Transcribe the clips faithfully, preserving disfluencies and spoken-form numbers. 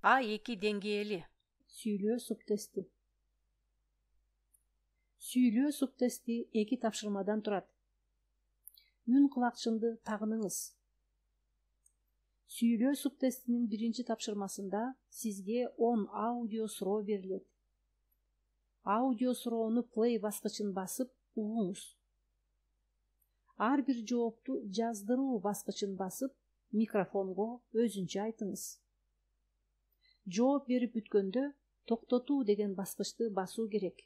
А эки деңгээли. Сүйлөө субтести. Сүйлөө субтести эки тапшырмадан турат. Үн кулакчынды тагыныңыз. Сүйлөө субтестинин биринчи тапшырмасында сизге он аудио суроо берилет. Аудио суроону play баскычын басып угуңуз. Ар бир жоопту жаздыруу баскычын басып микрофонго өзүнчө айтыңыз. Жооп берип бүткөндө токтотуу деген баскычты басуу керек.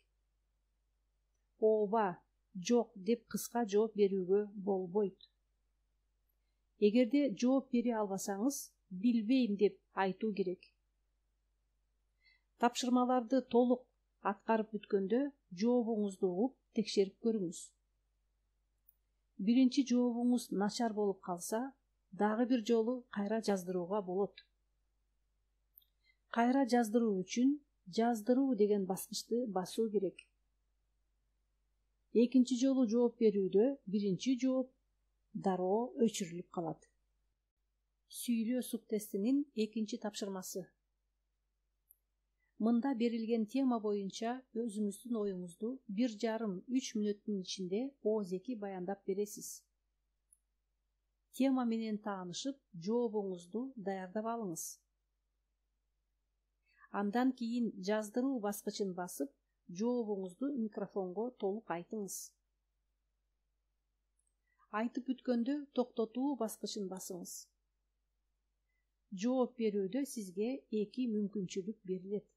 Ооба, жок деп кыска жооп берүүгө болбойт. Эгерде жооп бере албасаңыз, билбейм деп айтуу керек. Тапшырмаларды толук аткарып бүткөндө жообуңузду угуп текшерип көрүңүз. Биринчи жообуңуз начар болуп калса, дагы бир жолу кайра жаздырууга болот. Кайра жаздыруу үчүн жаздыруу деген баскычты басуу керек. Экинчи жолу жооп берүүдө биринчи жооп дароо өчүрүлүп калат. Сүйлөө субтестинин экинчи тапшырмасы. Мында берилген тема боюнча өзүңүздүн оюңузду бир жарым үч мүнөттүн ичинде оозеки баяндап бересиз. Тема менен таанышып, жообуңузду даярдап алыңыз. Андан кийин жаздыруу баскычын басып, жообуңузду микрофонго толук айтыңыз. Айтып бүткөндө токтотуу баскычын басыңыз. Жооп берүүдө сизге эки мүмкүнчүлүк берилет.